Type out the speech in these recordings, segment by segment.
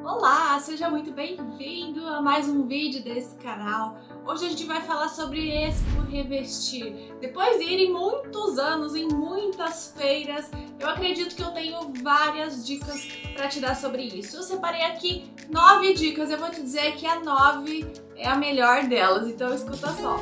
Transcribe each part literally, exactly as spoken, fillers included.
Olá, seja muito bem-vindo a mais um vídeo desse canal. Hoje a gente vai falar sobre Expo Revestir. Depois de ir em muitos anos, em muitas feiras, eu acredito que eu tenho várias dicas para te dar sobre isso. Eu separei aqui nove dicas, eu vou te dizer que a nove é a melhor delas, então escuta só.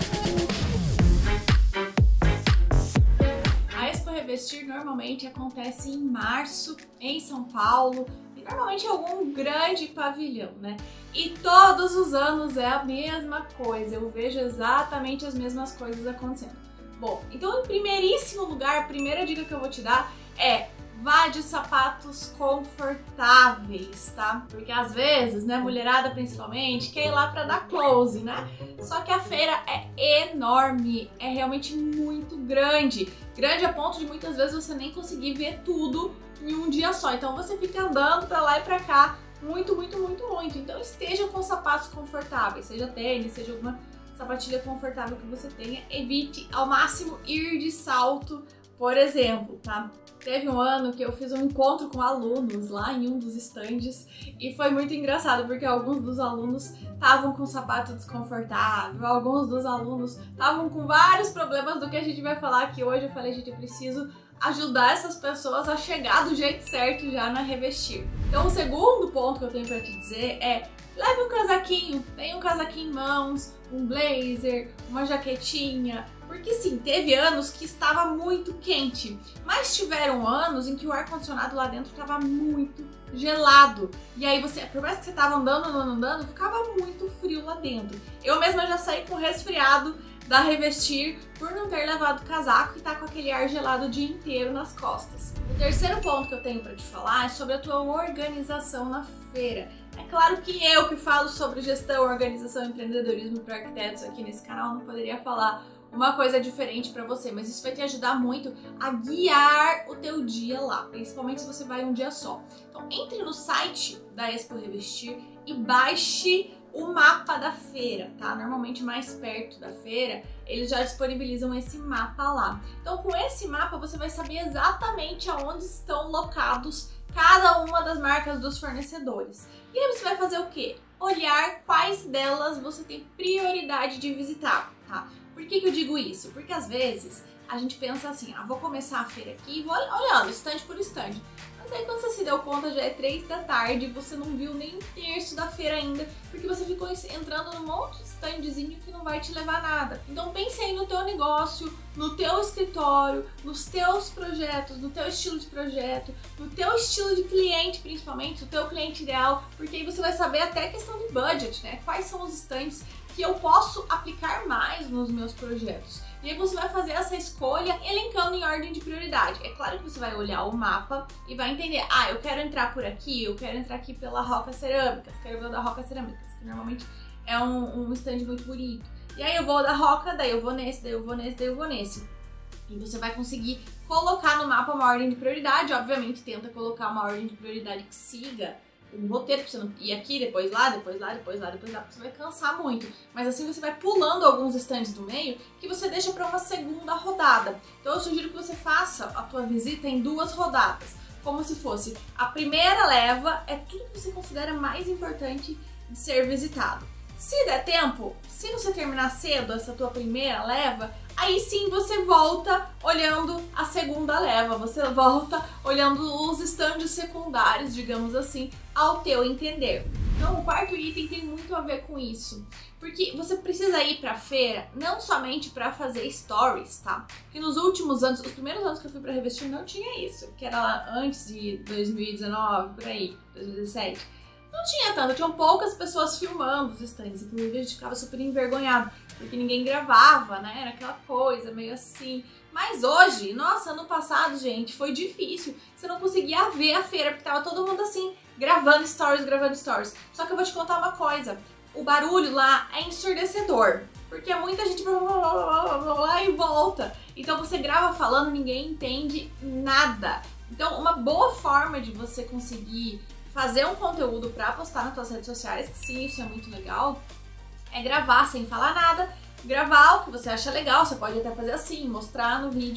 A Expo Revestir normalmente acontece em março, em São Paulo, e normalmente em algum grande pavilhão, né? E todos os anos é a mesma coisa, eu vejo exatamente as mesmas coisas acontecendo. Bom, então em primeiríssimo lugar, a primeira dica que eu vou te dar é: vá de sapatos confortáveis, tá? Porque às vezes, né, mulherada principalmente, quer ir lá pra dar close, né? Só que a feira é enorme, é realmente muito grande. Grande a ponto de muitas vezes você nem conseguir ver tudo em um dia só. Então você fica andando pra lá e pra cá muito, muito, muito, muito. Então esteja com sapatos confortáveis, seja tênis, seja alguma sapatilha confortável que você tenha. Evite ao máximo ir de salto, por exemplo, tá? Teve um ano que eu fiz um encontro com alunos lá em um dos estandes e foi muito engraçado porque alguns dos alunos estavam com sapato desconfortável, alguns dos alunos estavam com vários problemas do que a gente vai falar aqui hoje. Eu falei, gente, eu preciso ajudar essas pessoas a chegar do jeito certo já na Revestir. Então o segundo ponto que eu tenho pra te dizer é: leve um casaquinho, tenha um casaquinho em mãos, um blazer, uma jaquetinha. Porque sim, teve anos que estava muito quente, mas tiveram anos em que o ar-condicionado lá dentro estava muito gelado. E aí você, por mais que você estava andando, andando, andando, ficava muito frio lá dentro. Eu mesma já saí com resfriado da Revestir por não ter levado casaco e tá com aquele ar gelado o dia inteiro nas costas. O terceiro ponto que eu tenho para te falar é sobre a tua organização na feira. É claro que eu que falo sobre gestão, organização e empreendedorismo para arquitetos aqui nesse canal não poderia falar uma coisa diferente para você, mas isso vai te ajudar muito a guiar o teu dia lá, principalmente se você vai um dia só. Então entre no site da Expo Revestir e baixe o mapa da feira, tá? Normalmente mais perto da feira, eles já disponibilizam esse mapa lá. Então com esse mapa você vai saber exatamente aonde estão locados cada uma das marcas dos fornecedores. E aí você vai fazer o quê? Olhar quais delas você tem prioridade de visitar, tá? Por que que eu digo isso? Porque às vezes a gente pensa assim, ah, vou começar a feira aqui e vou olhando estande por estande. Mas aí quando você se deu conta já é três da tarde e você não viu nem um terço da feira ainda, porque você ficou entrando num monte de standzinho que não vai te levar a nada. Então pense aí no teu negócio, no teu escritório, nos teus projetos, no teu estilo de projeto, no teu estilo de cliente principalmente, o teu cliente ideal, porque aí você vai saber até a questão de budget, né? Quais são os stands que eu posso aplicar mais nos meus projetos. E aí você vai fazer essa escolha elencando em ordem de prioridade. É claro que você vai olhar o mapa e vai entender, ah, eu quero entrar por aqui, eu quero entrar aqui pela Roca Cerâmicas, quero ver o da Roca Cerâmicas, que normalmente é um, um stand muito bonito. E aí eu vou da Roca, daí eu vou nesse, daí eu vou nesse, daí eu vou nesse. E você vai conseguir colocar no mapa uma ordem de prioridade. Obviamente tenta colocar uma ordem de prioridade que siga um roteiro, pra você não ir aqui, depois lá, depois lá, depois lá, depois lá, porque você vai cansar muito. Mas assim você vai pulando alguns stands do meio que você deixa para uma segunda rodada. Então eu sugiro que você faça a tua visita em duas rodadas, como se fosse a primeira leva, é tudo que você considera mais importante de ser visitado. Se der tempo, se você terminar cedo essa tua primeira leva, aí sim você volta olhando a segunda leva, você volta olhando os estandes secundários, digamos assim, ao teu entender. Então o quarto item tem muito a ver com isso, porque você precisa ir pra feira não somente para fazer stories, tá? Porque nos últimos anos, os primeiros anos que eu fui pra Revestir não tinha isso, que era lá antes de dois mil e dezenove, por aí, dois mil e dezessete. Não tinha tanto, tinham poucas pessoas filmando os stands, inclusive a gente ficava super envergonhado, porque ninguém gravava, né? Era aquela coisa meio assim. Mas hoje, nossa, ano passado, gente, foi difícil. Você não conseguia ver a feira, porque tava todo mundo assim, gravando stories, gravando stories. Só que eu vou te contar uma coisa, o barulho lá é ensurdecedor, porque muita gente blá, blá, blá, blá, blá, e volta. Então você grava falando, ninguém entende nada. Então uma boa forma de você conseguir fazer um conteúdo para postar nas suas redes sociais, que sim, isso é muito legal, é gravar sem falar nada, gravar o que você acha legal, você pode até fazer assim, mostrar no vídeo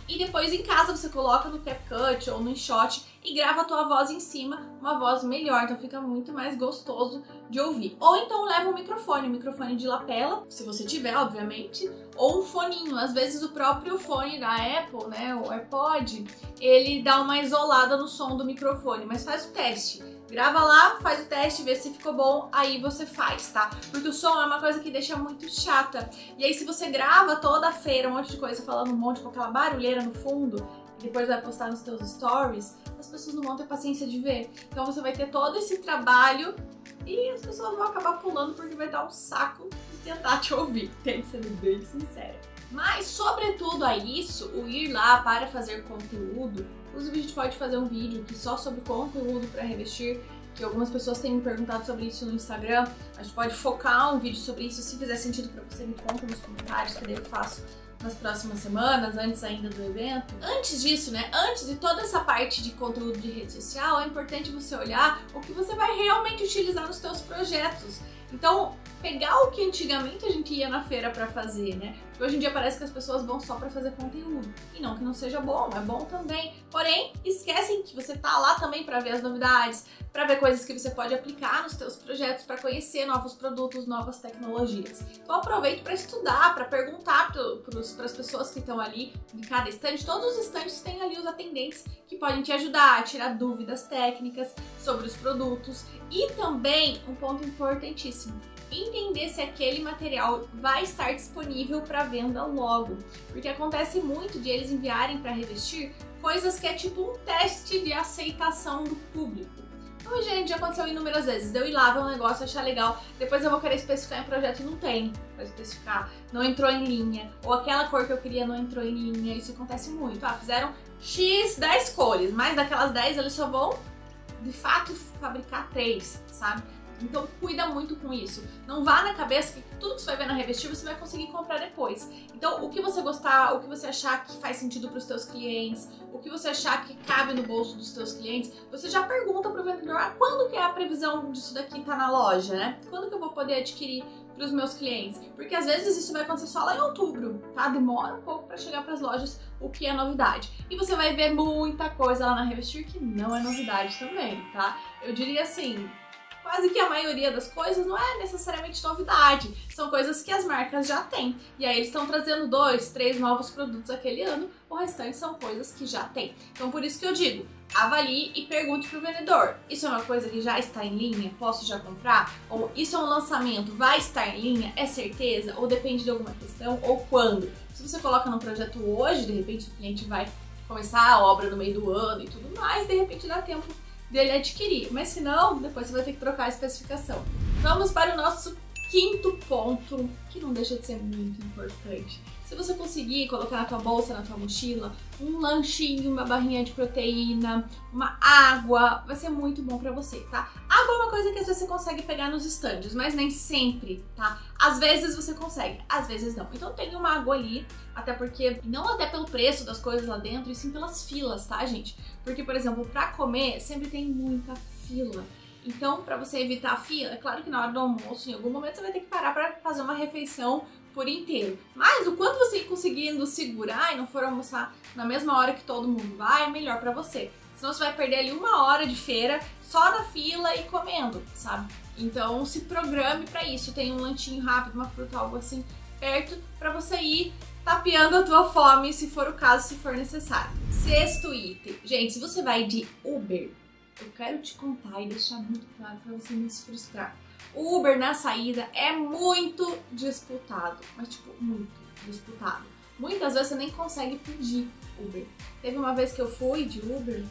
e depois em casa você coloca no CapCut ou no InShot e grava a tua voz em cima, uma voz melhor, então fica muito mais gostoso de ouvir. Ou então leva um microfone, um microfone de lapela, se você tiver, obviamente, ou um foninho. Às vezes o próprio fone da Apple, né, o AirPod, ele dá uma isolada no som do microfone, mas faz o teste. Grava lá, faz o teste, vê se ficou bom, aí você faz, tá? Porque o som é uma coisa que deixa muito chata. E aí se você grava toda a feira um monte de coisa, falando um monte com aquela barulheira no fundo, e depois vai postar nos teus stories, as pessoas não vão ter paciência de ver. Então você vai ter todo esse trabalho e as pessoas vão acabar pulando porque vai dar um saco de tentar te ouvir, tem que ser bem sincera. Mas, sobretudo a isso, o ir lá para fazer conteúdo, inclusive a gente pode fazer um vídeo aqui só sobre conteúdo para revestir, que algumas pessoas têm me perguntado sobre isso no Instagram. A gente pode focar um vídeo sobre isso, se fizer sentido para você, me conta nos comentários, que daí eu faço nas próximas semanas, antes ainda do evento. Antes disso, né, antes de toda essa parte de conteúdo de rede social, é importante você olhar o que você vai realmente utilizar nos seus projetos. Então, pegar o que antigamente a gente ia na feira pra fazer, né? Porque hoje em dia parece que as pessoas vão só pra fazer conteúdo. E não que não seja bom, é bom também. Porém, esquecem que você tá lá também pra ver as novidades, pra ver coisas que você pode aplicar nos seus projetos, pra conhecer novos produtos, novas tecnologias. Então aproveite pra estudar, pra perguntar para as pessoas que estão ali em cada estande. Todos os estandes têm ali os atendentes que podem te ajudar a tirar dúvidas técnicas sobre os produtos. E também, um ponto importantíssimo, entender se aquele material vai estar disponível para venda logo, porque acontece muito de eles enviarem para revestir coisas que é tipo um teste de aceitação do público. Então, gente, já aconteceu inúmeras vezes, de eu ir lá ver um negócio, achar legal, depois eu vou querer especificar em projeto e não tem para especificar, não entrou em linha, ou aquela cor que eu queria não entrou em linha. Isso acontece muito. Ah, fizeram X dez cores, mas daquelas dez eles só vão de fato fabricar três, sabe? Então cuida muito com isso. Não vá na cabeça que tudo que você vai ver na revestir você vai conseguir comprar depois. Então o que você gostar, o que você achar que faz sentido para os teus clientes, o que você achar que cabe no bolso dos teus clientes, você já pergunta para o vendedor, ah, quando que é a previsão disso daqui tá na loja, né? Quando que eu vou poder adquirir para os meus clientes? Porque às vezes isso vai acontecer só lá em outubro, tá? Demora um pouco para chegar para as lojas, o que é novidade. E você vai ver muita coisa lá na Revestir que não é novidade também, tá? Eu diria assim, quase que a maioria das coisas não é necessariamente novidade, são coisas que as marcas já têm. E aí eles estão trazendo dois, três novos produtos aquele ano, o restante são coisas que já tem. Então por isso que eu digo, avalie e pergunte pro vendedor, isso é uma coisa que já está em linha, posso já comprar? Ou isso é um lançamento, vai estar em linha, é certeza? Ou depende de alguma questão? Ou quando? Se você coloca no projeto hoje, de repente o cliente vai começar a obra no meio do ano e tudo mais, de repente dá tempo dele adquirir, mas se não, depois você vai ter que trocar a especificação. Vamos para o nosso quinto ponto, que não deixa de ser muito importante. Se você conseguir colocar na tua bolsa, na tua mochila, um lanchinho, uma barrinha de proteína, uma água, vai ser muito bom pra você, tá? Água é uma coisa que às vezes você consegue pegar nos estandes, mas nem sempre, tá? Às vezes você consegue, às vezes não. Então tem uma água ali, até porque, não até pelo preço das coisas lá dentro, e sim pelas filas, tá, gente? Porque, por exemplo, pra comer, sempre tem muita fila. Então, pra você evitar a fila, é claro que na hora do almoço, em algum momento você vai ter que parar pra fazer uma refeição por inteiro. Mas o quanto você ir conseguindo segurar e não for almoçar na mesma hora que todo mundo vai, é melhor pra você. Senão você vai perder ali uma hora de feira só na fila e comendo, sabe? Então se programe pra isso. Tem um lanchinho rápido, uma fruta, algo assim perto pra você ir tapeando a tua fome, se for o caso, se for necessário. Sexto item. Gente, se você vai de Uber, eu quero te contar e deixar muito claro pra você não se frustrar. O Uber na saída é muito disputado, mas tipo, muito disputado. Muitas vezes você nem consegue pedir Uber. Teve uma vez que eu fui de Uber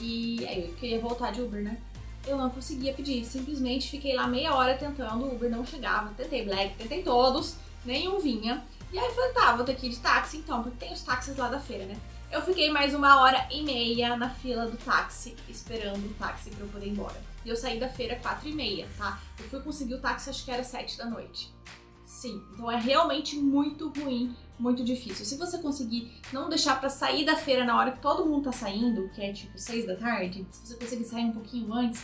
e aí eu queria voltar de Uber, né? Eu não conseguia pedir, simplesmente fiquei lá meia hora tentando, o Uber não chegava. Tentei Black, tentei todos, nenhum vinha. E aí eu falei, tá, vou ter que ir de táxi então, porque tem os táxis lá da feira, né? Eu fiquei mais uma hora e meia na fila do táxi, esperando o táxi pra eu poder ir embora. E eu saí da feira quatro e meia, tá? Eu fui conseguir o táxi, acho que era sete da noite. Sim, então é realmente muito ruim, muito difícil. Se você conseguir não deixar pra sair da feira na hora que todo mundo tá saindo, que é tipo seis da tarde, se você conseguir sair um pouquinho antes,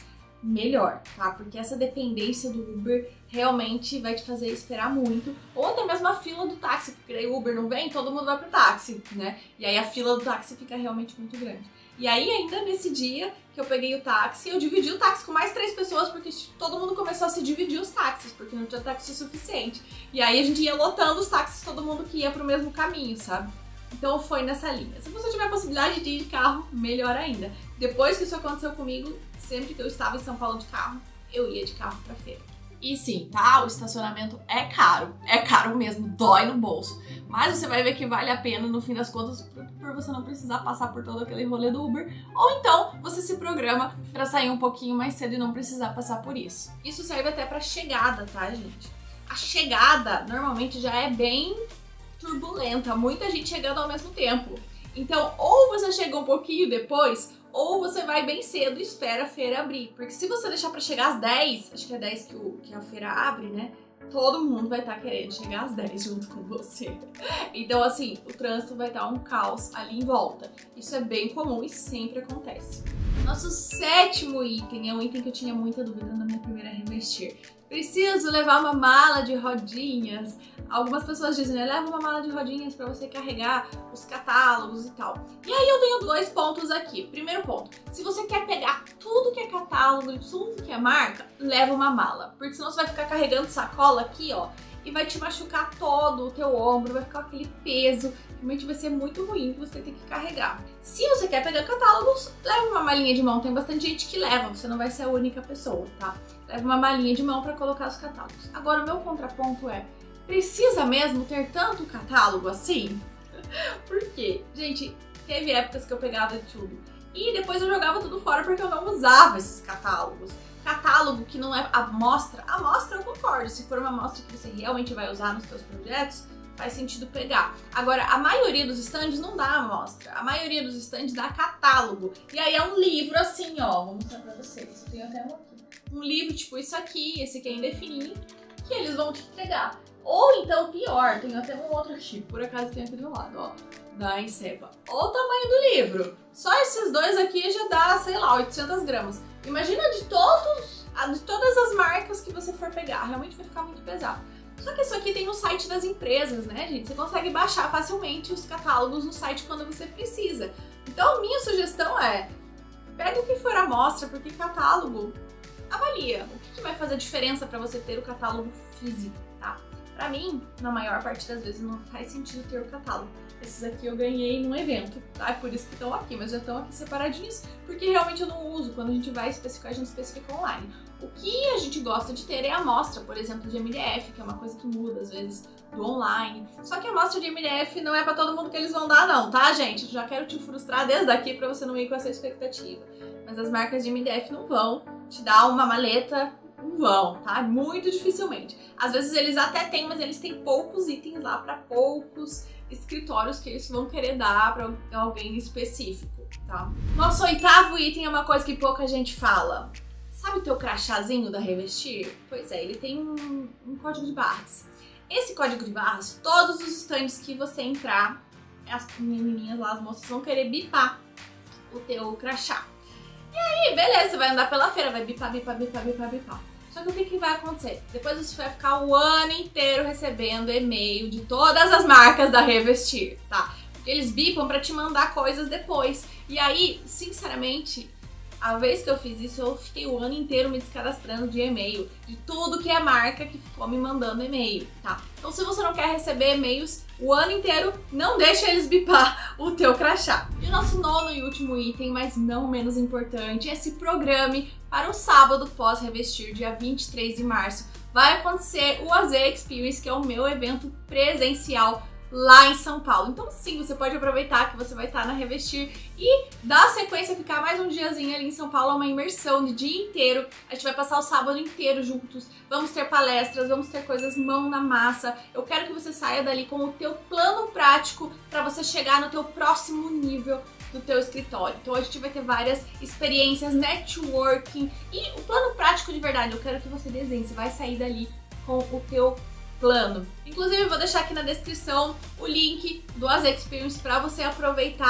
melhor, tá? Porque essa dependência do Uber realmente vai te fazer esperar muito, ou até mesmo a fila do táxi, porque aí o Uber não vem, todo mundo vai pro táxi, né? E aí a fila do táxi fica realmente muito grande. E aí ainda nesse dia que eu peguei o táxi, eu dividi o táxi com mais três pessoas, porque todo mundo começou a se dividir os táxis, porque não tinha táxi suficiente. E aí a gente ia lotando os táxis, todo mundo que ia pro mesmo caminho, sabe? Então foi nessa linha. Se você tiver a possibilidade de ir de carro, melhor ainda. Depois que isso aconteceu comigo, sempre que eu estava em São Paulo de carro, eu ia de carro pra feira. E sim, tá? O estacionamento é caro. É caro mesmo, dói no bolso. Mas você vai ver que vale a pena no fim das contas por, por você não precisar passar por todo aquele rolê do Uber. Ou então você se programa pra sair um pouquinho mais cedo e não precisar passar por isso. Isso serve até pra chegada, tá, gente? A chegada normalmente já é bem turbulenta, muita gente chegando ao mesmo tempo. Então, ou você chega um pouquinho depois, ou você vai bem cedo e espera a feira abrir. Porque se você deixar pra chegar às dez, acho que é dez que, o, que a feira abre, né? Todo mundo vai estar querendo chegar às dez junto com você. Então, assim, o trânsito vai estar um caos ali em volta. Isso é bem comum e sempre acontece. Nosso sétimo item é um item que eu tinha muita dúvida na minha primeira revestir. Preciso levar uma mala de rodinhas. Algumas pessoas dizem, né, leva uma mala de rodinhas para você carregar os catálogos e tal. E aí eu tenho dois pontos aqui. Primeiro ponto, se você quer pegar tudo que é catálogo e tudo que é marca, leva uma mala. Porque senão você vai ficar carregando sacola aqui, ó, e vai te machucar todo o teu ombro, vai ficar aquele peso. Realmente vai ser muito ruim que você tem que carregar. Se você quer pegar catálogos, leva uma malinha de mão. Tem bastante gente que leva, você não vai ser a única pessoa, tá? Leva uma malinha de mão para colocar os catálogos. Agora, o meu contraponto é, precisa mesmo ter tanto catálogo assim? Por quê? Gente, teve épocas que eu pegava tudo e depois eu jogava tudo fora porque eu não usava esses catálogos. Catálogo que não é amostra, amostra eu concordo, se for uma amostra que você realmente vai usar nos seus projetos, faz sentido pegar. Agora, a maioria dos estandes não dá amostra, a maioria dos estandes dá catálogo. E aí é um livro assim, ó, vou mostrar pra vocês, eu tenho até um aqui. Um livro tipo isso aqui, esse aqui é indefininho, que eles vão te entregar. Ou então, pior, tenho até um outro aqui, por acaso tem aqui do lado, ó, da Insepa. Olha o tamanho do livro. Só esses dois aqui já dá, sei lá, oitocentas gramas. Imagina de, todos, de todas as marcas que você for pegar, realmente vai ficar muito pesado. Só que isso aqui tem no site das empresas, né, gente? Você consegue baixar facilmente os catálogos no site quando você precisa. Então, minha sugestão é, pega o que for a amostra, porque catálogo, avalia. O que, que vai fazer diferença para você ter o catálogo físico, tá? Pra mim, na maior parte das vezes, não faz sentido ter o catálogo. Esses aqui eu ganhei num evento, tá? É por isso que estão aqui, mas já estão aqui separadinhos, porque realmente eu não uso. Quando a gente vai especificar, a gente especifica online. O que a gente gosta de ter é a amostra, por exemplo, de M D F, que é uma coisa que muda, às vezes, do online. Só que a amostra de M D F não é pra todo mundo que eles vão dar, não, tá, gente? Eu já quero te frustrar desde aqui pra você não ir com essa expectativa. Mas as marcas de M D F não vão te dar uma maleta, não vão, tá? Muito dificilmente. Às vezes eles até têm, mas eles têm poucos itens lá para poucos escritórios que eles vão querer dar para alguém específico, tá? Nosso oitavo item é uma coisa que pouca gente fala. Sabe o teu crachazinho da Revestir? Pois é, ele tem um, um código de barras. Esse código de barras, todos os estandes que você entrar, as menininhas lá, as moças vão querer bipar o teu crachá. E aí, beleza, você vai andar pela feira, vai bipar, bipar, bipar, bipar, bipar. Só que o que, que vai acontecer? Depois você vai ficar o ano inteiro recebendo e-mail de todas as marcas da Revestir, tá? Porque eles bipam pra te mandar coisas depois. E aí, sinceramente, a vez que eu fiz isso, eu fiquei o ano inteiro me descadastrando de e-mail. De tudo que é marca que ficou me mandando e-mail, tá? Então se você não quer receber e-mails o ano inteiro, não deixa eles bipar o teu crachá. E o nosso nono e último item, mas não menos importante, é se programe para o sábado pós-revestir, dia vinte e três de março. Vai acontecer o A Z Experience, que é o meu evento presencial lá em São Paulo. Então sim, você pode aproveitar que você vai estar na Revestir e dar sequência, ficar mais um diazinho ali em São Paulo, uma imersão de dia inteiro. A gente vai passar o sábado inteiro juntos, vamos ter palestras, vamos ter coisas mão na massa. Eu quero que você saia dali com o teu plano prático para você chegar no teu próximo nível do teu escritório. Então a gente vai ter várias experiências, networking e o plano prático de verdade. Eu quero que você desenhe, você vai sair dali com o teu plano. Inclusive eu vou deixar aqui na descrição o link do A Z Experience para você aproveitar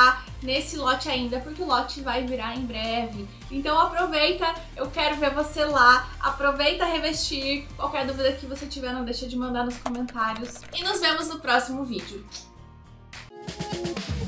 nesse lote ainda, porque o lote vai virar em breve. Então aproveita, eu quero ver você lá, aproveita revestir. Qualquer dúvida que você tiver, não deixa de mandar nos comentários. E nos vemos no próximo vídeo.